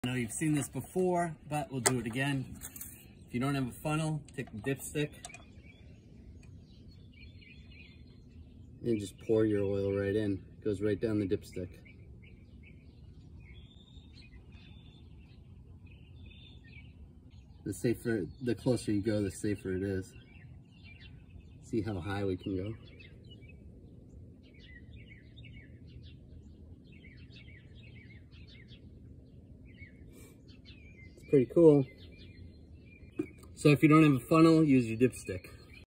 I know you've seen this before, but we'll do it again. If you don't have a funnel, take the dipstick and just pour your oil right in. It goes right down the dipstick. The closer you go, the safer it is. See how high we can go. It's pretty cool. So if you don't have a funnel, use your dipstick.